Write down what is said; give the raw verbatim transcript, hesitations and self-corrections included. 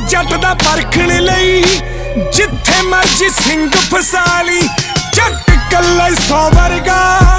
जट दा परखण लई जिथे मर्जी सिंह फसा ली। जट कल्ला सौ वर्गा